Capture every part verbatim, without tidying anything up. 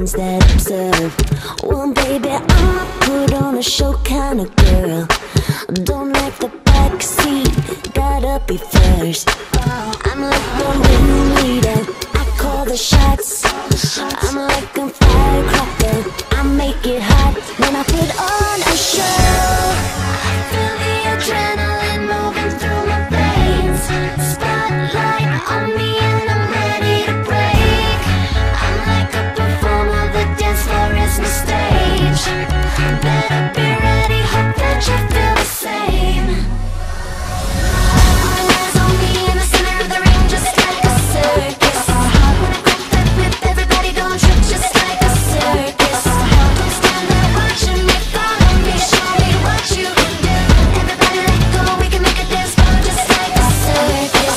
ones that observe. Well, baby, I'm a put on a show kind of girl. Don't like the backseat, gotta be first. I'm like the ringleader, I call the shots. I'm like a firecracker, I make it hot when I put on a show. I feel the adrenaline moving through my veins. Spotlight on me and I'm ready to break. I'm like a performer, the dance floor is my stage. Better be ready, hope that you feel the same. All eyes on me in the center of the ring, just like a circus. When I grab that whip, everybody don't trip, just like a circus. Don't stand there watching me, follow me, show me what you can do. Everybody let go, we can make a dance floor just like a circus.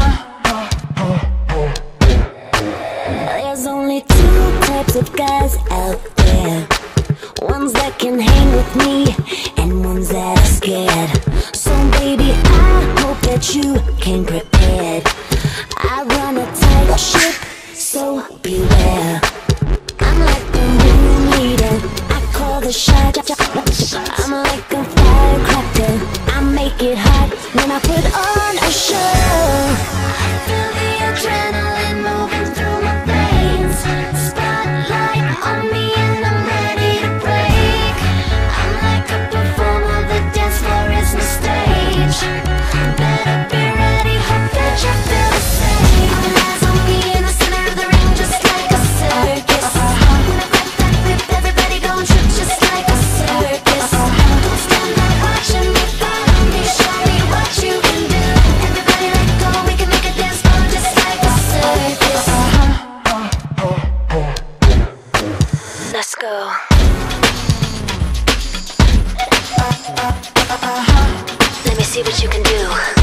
There's only two types of guys out there. Ones that can hang with me and ones that are scared. So baby, I hope that you came prepared. I run a tight ship, so beware. I'm like the ringleader, I call the shot. I'm like a firecracker, I make it hot when I put on a show. I feel the adrenaline moving through my veins. Spotlight on me and I'm ready to break. I'm like a performer, the dance floor is my stage. Better be ready, hope that you feel the same. All eyes on me in the center of the ring, just like a circus. When I grab that whip, everybody don't trip, just like a circus. Don't stand there watching me, follow me, show me what you can do. Everybody let go, we can make a dance floor just like a circus. Let's go. Let me see what you can do.